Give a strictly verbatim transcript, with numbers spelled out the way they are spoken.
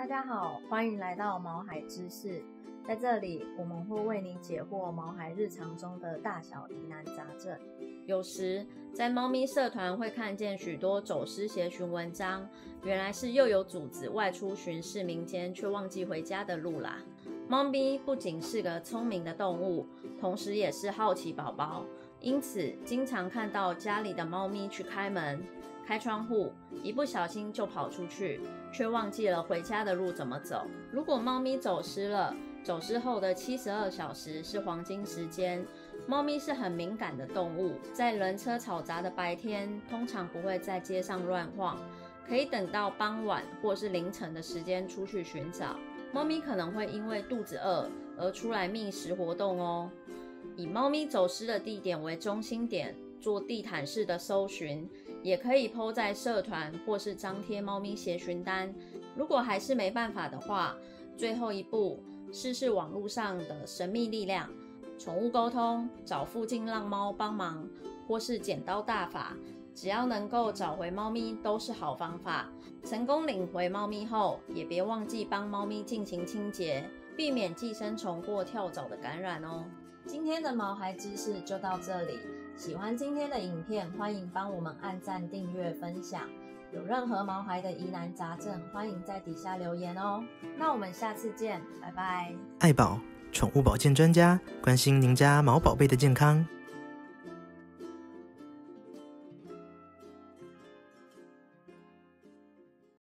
大家好，欢迎来到毛孩知识。在这里，我们会为你解惑毛孩日常中的大小疑难杂症。 有时在猫咪社团会看见许多走失协寻文章，原来是又有组织外出巡视民间却忘记回家的路啦。猫咪不仅是个聪明的动物，同时也是好奇宝宝，因此经常看到家里的猫咪去开门、开窗户，一不小心就跑出去，却忘记了回家的路怎么走。如果猫咪走失了，走失后的七十二小时是黄金时间。猫咪是很敏感的动物，在人车嘈杂的白天，通常不会在街上乱晃，可以等到傍晚或是凌晨的时间出去寻找。猫咪可能会因为肚子饿而出来觅食活动哦。以猫咪走失的地点为中心点，做地毯式的搜寻，也可以 po 在社团或是张贴猫咪协寻单。如果还是没办法的话，最后一步试试网络上的神秘力量，宠物沟通，找附近浪猫帮忙，或是剪刀大法，只要能够找回猫咪都是好方法。成功领回猫咪后，也别忘记帮猫咪进行清洁，避免寄生虫或跳蚤的感染哦。 今天的毛孩知识就到这里，喜欢今天的影片，欢迎帮我们按赞、订阅、分享。有任何毛孩的疑难杂症，欢迎在底下留言哦。那我们下次见，拜拜。 爱宝宠物保健专家，关心您家毛宝贝的健康。